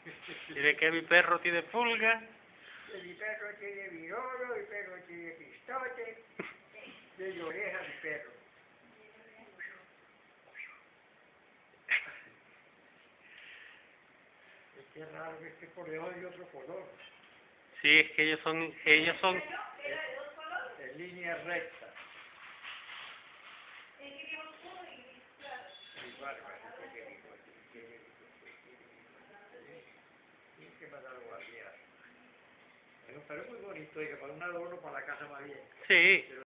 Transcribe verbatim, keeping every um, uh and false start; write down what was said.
¿Y de qué mi perro tiene pulga? Mi perro tiene virolo, mi perro tiene pistote, tiene oreja mi perro. Es que es raro que este conejo es de otro color. Sí, es que ellos son, ellos son... Es, es línea recta. Mi barba, sí, tiene bigote, tiene bigote, tiene bigote. Tiene que mandar a guardiar. Es un perro muy bonito, y que para un adorno para la casa más bien. Sí.